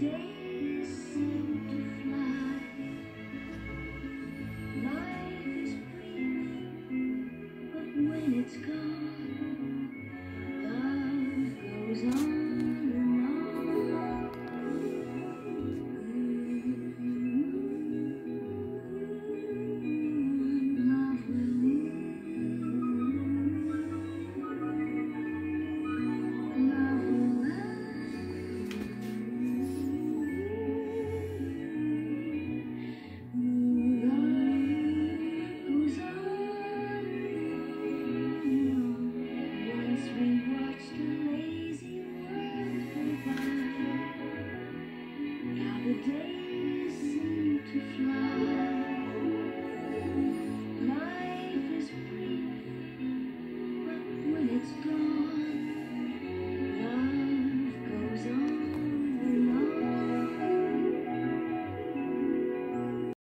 days seem to fly. Life is brief, but when it's gone, love goes on and on. Love will live. Love will once we watched a lazy world go by. How the days seem to fly.